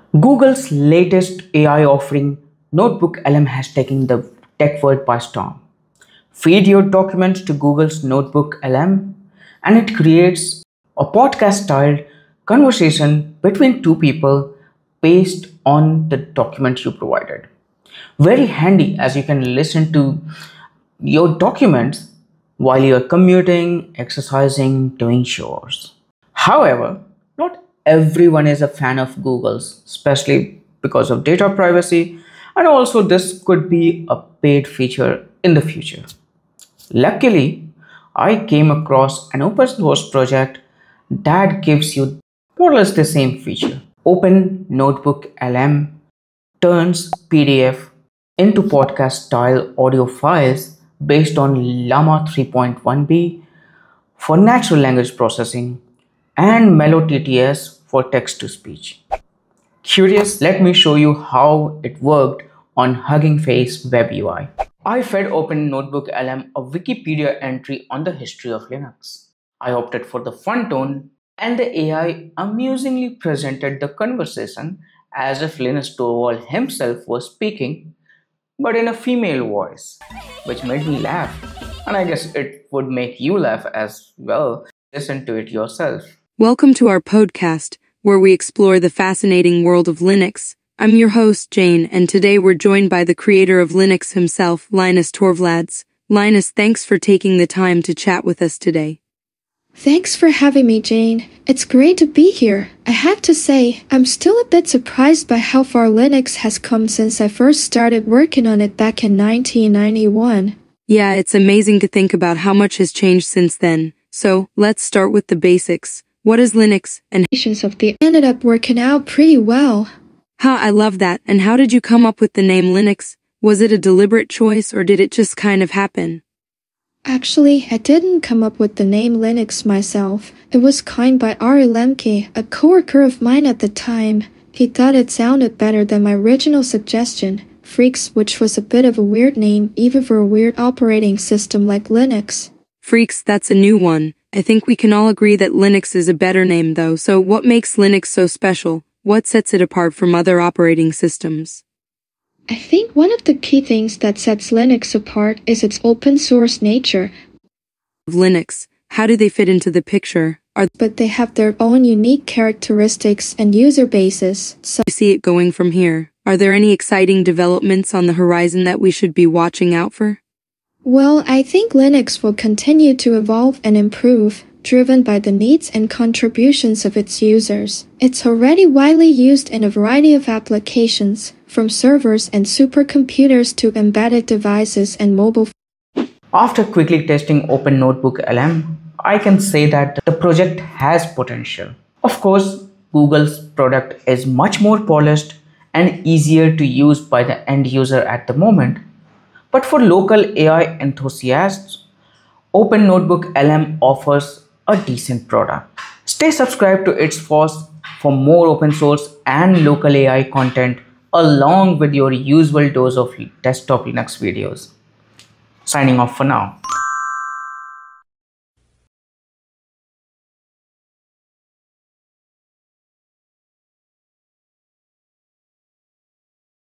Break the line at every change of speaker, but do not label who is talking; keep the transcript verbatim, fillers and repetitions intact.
Google's latest A I offering, NoteBookLM, has taken the tech world by storm. Feed your documents to Google's NoteBookLM, and it creates a podcast-styled conversation between two people based on the document you provided. Very handy, as you can listen to your documents while you're commuting, exercising, doing chores. However, not everyone is a fan of Google's, especially because of data privacy, and also this could be a paid feature in the future. Luckily, I came across an open source project that gives you more or less the same feature. Open NoteBookLM turns P D F into podcast style audio files based on Llama three point one b for natural language processing and MeloTTS for text to speech. Curious? Let me show you how it worked on Hugging Face web U I. I fed Open NoteBookLM a Wikipedia entry on the history of Linux. I opted for the fun tone, and the A I amusingly presented the conversation as if Linus Torvald himself was speaking, but in a female voice, which made me laugh. And I guess it would make you laugh as well. Listen to it yourself.
Welcome to our podcast, where we explore the fascinating world of Linux. I'm your host, Jane, and today we're joined by the creator of Linux himself, Linus Torvalds. Linus, thanks for taking the time to chat with us today.
Thanks for having me, Jane. It's great to be here. I have to say, I'm still a bit surprised by how far Linux has come since I first started working on it back in nineteen ninety-one.
Yeah, it's amazing to think about how much has changed since then. So, let's start with the basics. What is Linux, and
of the ended up working out pretty well.
Huh, I love that. And how did you come up with the name Linux? Was it a deliberate choice, or did it just kind of happen?
Actually, I didn't come up with the name Linux myself. It was coined by Ari Lemke, a coworker of mine at the time. He thought it sounded better than my original suggestion, Freaks, which was a bit of a weird name even for a weird operating system like Linux.
Freaks, that's a new one. I think we can all agree that Linux is a better name though, so what makes Linux so special? What sets it apart from other operating systems?
I think one of the key things that sets Linux apart is its open source nature.
Linux, how do they fit into the picture? Are
but they have their own unique characteristics and user bases, so
you see it going from here. Are there any exciting developments on the horizon that we should be watching out for?
Well, I think Linux will continue to evolve and improve, driven by the needs and contributions of its users. It's already widely used in a variety of applications, from servers and supercomputers to embedded devices and mobile.
After quickly testing Open NoteBookLM, I can say that the project has potential. Of course, Google's product is much more polished and easier to use by the end user at the moment. But for local A I enthusiasts, Open NoteBookLM offers a decent product. Stay subscribed to its force for more open source and local A I content along with your usual dose of desktop Linux videos. Signing off for now.